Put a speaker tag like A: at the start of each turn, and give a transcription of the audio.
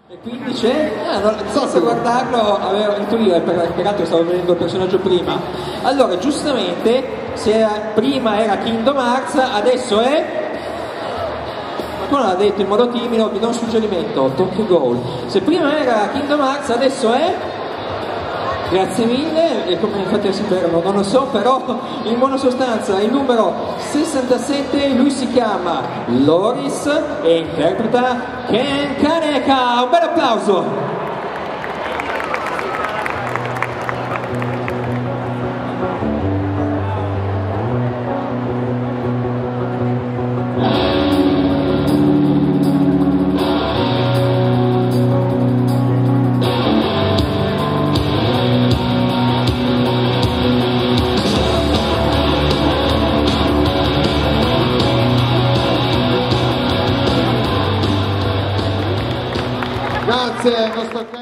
A: E quindi c'è, non so se guardarlo, avevo intuito, peraltro stavo vedendo il personaggio prima. Allora, giustamente, se prima era Kingdom Hearts, adesso è... Qualcuno l'ha detto in modo timido, vi do un suggerimento, Tokyo Ghoul. Se prima era Kingdom Hearts, adesso è... Grazie mille, e come infatti a saperlo non lo so, però in buona sostanza il numero 67, lui si chiama Loris e interpreta Ken Kaneka. Un bel applauso!
B: Grazie, nostro